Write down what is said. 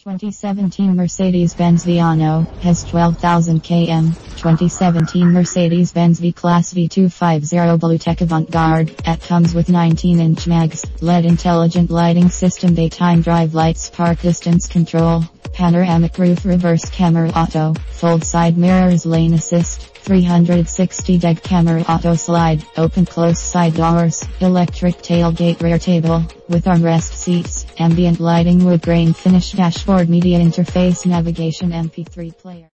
2017 Mercedes-Benz Viano has 12,000 km. 2017 Mercedes-Benz V-Class V250 BLUETEC AVANTGARDE. It comes with 19-inch mags, LED intelligent lighting system, daytime drive lights, park distance control, panoramic roof, reverse camera auto, fold side mirrors, lane assist, 360-degree camera auto slide, open close side doors, electric tailgate rear table, with armrest seats, ambient lighting, wood grain finish dashboard, media interface, navigation, MP3 player.